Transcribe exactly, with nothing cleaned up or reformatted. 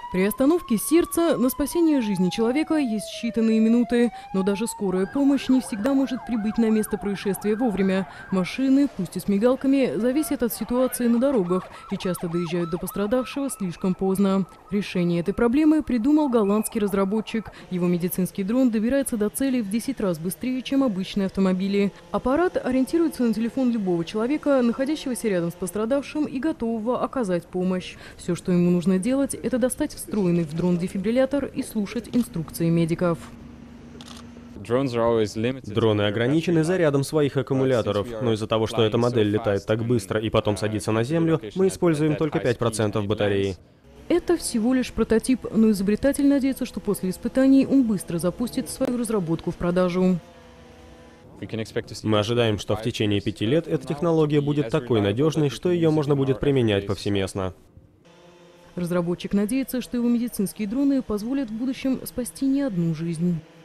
При остановке сердца на спасение жизни человека есть считанные минуты, но даже скорая помощь не всегда может прибыть на место происшествия вовремя. Машины, пусть и с мигалками, зависят от ситуации на дорогах и часто доезжают до пострадавшего слишком поздно. Решение этой проблемы придумал голландский разработчик. Его медицинский дрон добирается до цели в десять раз быстрее, чем обычные автомобили. Аппарат ориентируется на телефон любого человека, находящегося рядом с пострадавшим и готового оказать помощь. Все, что ему нужно делать, это достать встроенный в дрон дефибриллятор и слушать инструкции медиков. Дроны ограничены зарядом своих аккумуляторов, но из-за того, что эта модель летает так быстро и потом садится на землю, мы используем только пять процентов батареи. Это всего лишь прототип, но изобретатель надеется, что после испытаний он быстро запустит свою разработку в продажу. Мы ожидаем, что в течение пяти лет эта технология будет такой надежной, что ее можно будет применять повсеместно. Разработчик надеется, что его медицинские дроны позволят в будущем спасти не одну жизнь.